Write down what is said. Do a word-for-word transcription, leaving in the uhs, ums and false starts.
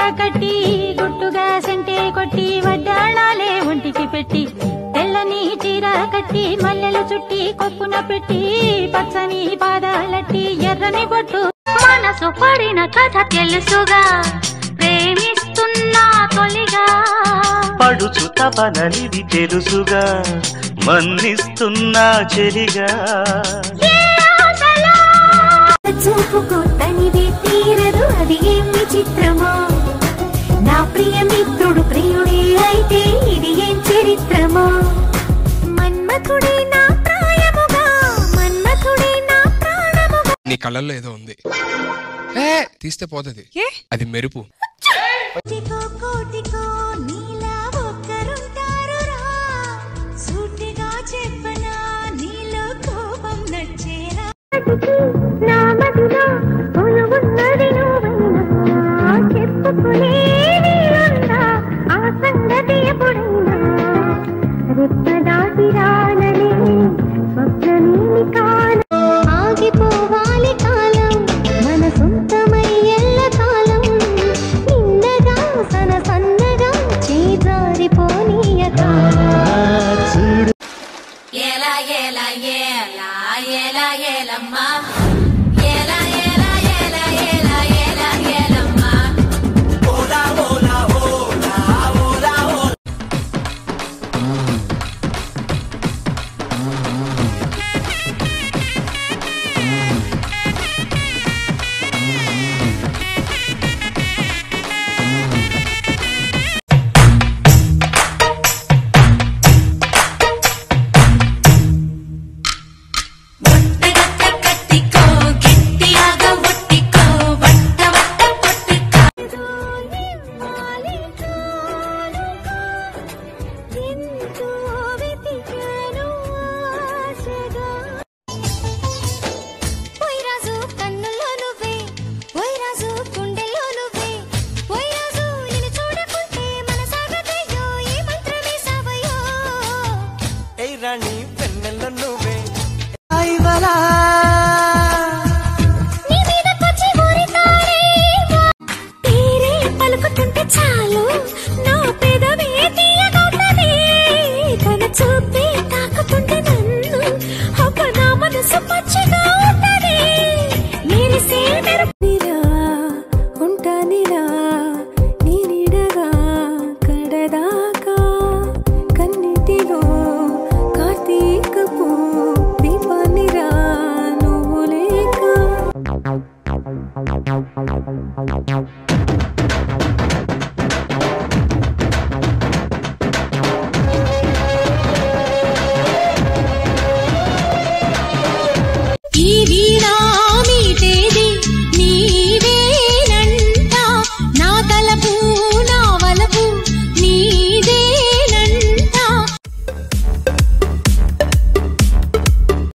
కట్టి గుట్టుగా సెంటే కొట్టి వడ్డాణాలే ఒంటికి పెట్టి తెల్లని చీర కట్టి మల్లెలు చుట్టి కొప్పున పెట్టి పచ్చని పాదాలట్టి ఎర్రని బొట్టు మనసు పడిన కథ తెలుసుగా ప్రేమిస్తున్నా తొలిగా పడుచు తపననిది తెలుసుగా మన్నిస్తున్నా చెలిగా చూపుకు తనిది తీరదు అది ఏం విచిత్రమో నా ప్రియ మిత్రుడు ప్రియుడే అయితే ఇది ఏం చరిత్రమో మన్మథుడే నా ప్రాయముగా మన్మథుడే నా ప్రాణముగా నీ కళ్ళల్లో ఏదో ఉంది ఏ తీస్తే పోతది అది మెరుపు కోటికో కోటికో నీలా ఒక్కరుంటారురా సూటిగా చెప్పనా నీలో కోపం నచ్చేరా నా మదిలో కొలువున్నది నువ్వైనా చెప్పుకునే నీరుందా ఆ సంగతి ఎప్పుడైనా రెప్పదాటి రాననే స్వప్నమేమి కాన ఆగిపోవాలి కాలం మన సొంతమై ఎల్ల కాలం నిన్నగా సన సన్నగా చేజారిపోనీయక ఏలా ఏలా ఏలా ఏలా ఏలమ్మా